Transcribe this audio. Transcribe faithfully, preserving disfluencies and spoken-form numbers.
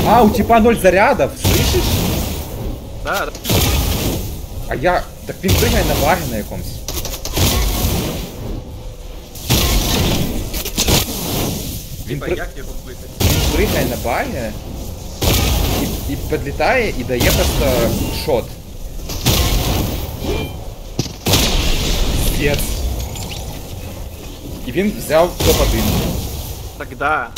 А, у типа ноль зарядов, слышиш? Да, да. А я... Так він пригає на багі на якомусь. Він, Типа, при... як його вбити? він пригає на багі і, і підлітає і дає просто шот. Піздець. І він взяв топ один. Так да.